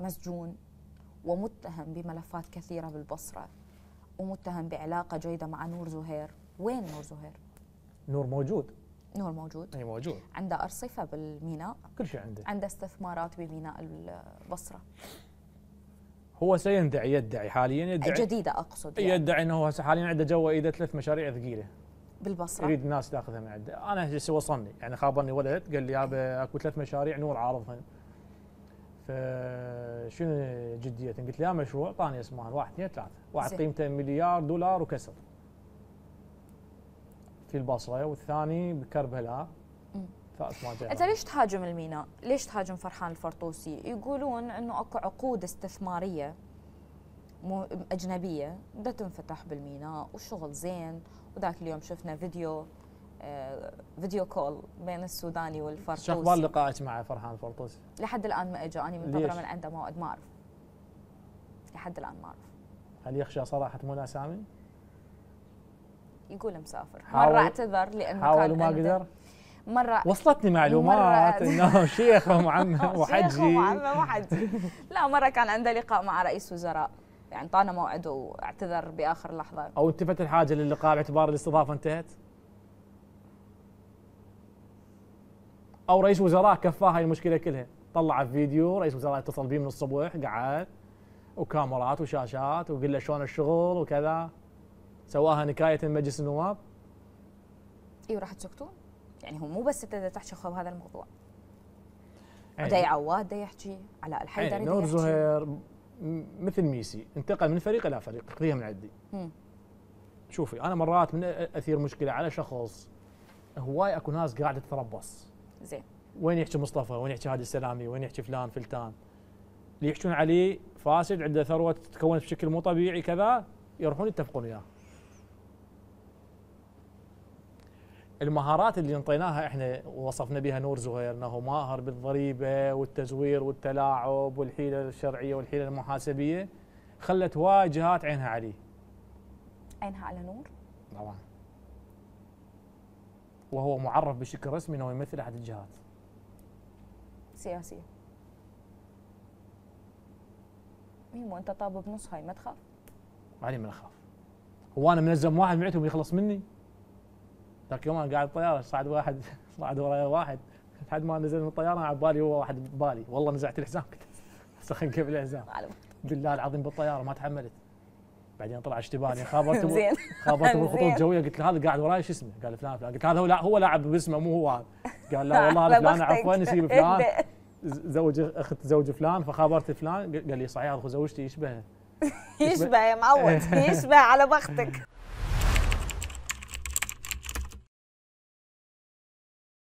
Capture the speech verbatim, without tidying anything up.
مسجون ومتهم بملفات كثيرة بالبصرة ومتهم بعلاقة جيدة مع نور زهير. وين نور زهير؟ نور موجود. نور موجود؟ اي موجود. عنده أرصفة بالميناء؟ كل شيء عنده. عنده استثمارات بميناء البصرة. هو سيندعي يدعي حاليا يدعي جديدة أقصد يعني. يدعي أنه هو حاليا عنده جوا إيده ثلاث مشاريع ثقيلة بالبصرة، يريد الناس تاخذها من عنده. أنا هسه وصلني يعني خابرني ولد قال لي يابا اكو ثلاث مشاريع نور عارضهن. فشنو جدية؟ قلت له يا مشروع طاني اسمان واحد اثنين ثلاثة، واحد قيمته مليار دولار وكسر في البصرة، والثاني بكربلاء. ثالث ما جاء. انت ليش تهاجم الميناء؟ ليش تهاجم فرحان الفرطوسي؟ يقولون انه اكو عقود استثماريه اجنبيه بدها تنفتح بالميناء والشغل زين، وذاك اليوم شفنا فيديو آه فيديو كول بين السوداني والفرطوسي. شو اخبار لقائك مع فرحان الفرطوسي؟ لحد الان ما اجى، انا منتظره من عنده موعد ما اعرف. لحد الان ما اعرف. هل يخشى صراحه منى سامي؟ يقول مسافر. مره اعتذر لانه حاول وما قدر. مرة وصلتني معلومات انه شيخ ومعمم وحجي. شيخ ومعمم وحجي. لا مرة كان عنده لقاء مع رئيس وزراء، يعني طانا موعد واعتذر باخر لحظة. او التفت الحاجة للقاء باعتبار الاستضافة انتهت؟ او رئيس وزراء كفاه هاي المشكلة كلها، طلع فيديو رئيس وزراء اتصل بيه من الصبح قعد وكاميرات وشاشات وقال له شلون الشغل وكذا، سواها نكاية من مجلس النواب. ايوه راح تسكتون؟ يعني هو مو بس تقدر تحكي بهذا الموضوع. يعني داي عواد دا يحكي، علاء الحيدري يعني نور زهير مثل ميسي انتقل من فريق الى فريق، خذيها من عندي. شوفي انا مرات من اثير مشكله على شخص، هواي اكو ناس قاعده تتربص. زين. وين يحكي مصطفى، وين يحكي هادي السلامي، وين يحكي فلان فلتان، اللي يحكون عليه فاسد عنده ثروه تكونت بشكل مو طبيعي كذا، يروحون يتفقون وياه. المهارات اللي انطيناها احنا ووصفنا بها نور زهير انه ماهر بالضريبه والتزوير والتلاعب والحيله الشرعيه والحيله المحاسبيه، خلت وايد جهات عينها عليه. عينها على نور؟ طبعا. وهو معرف بشكل رسمي انه يمثل احد الجهات سياسيه. ميمو انت طاب بنص هاي ما تخاف؟ علي من اخاف. هو انا منزم واحد معتهم يخلص مني؟ ذاك يوم انا قاعد بالطياره صعد واحد صعد وراي واحد لحد ما نزل من الطياره على بالي هو واحد ببالي، والله نزعت الحزام كنت سخن قبل الحزام بالله العظيم بالطياره ما تحملت. بعدين طلع اشتباني خابرته خابرته بالخطوط الجويه، قلت له هذا قاعد وراي شو اسمه؟ قال فلان فلان. قلت هذا هو لا هو لاعب باسمه مو هو هذا. قال لا والله هذا فلان عفوا نسيب فلان زوج اخت زوج فلان، فخابرت فلان قال لي صحيح اخو زوجتي يشبهه. يشبه يا معود يشبه على بختك.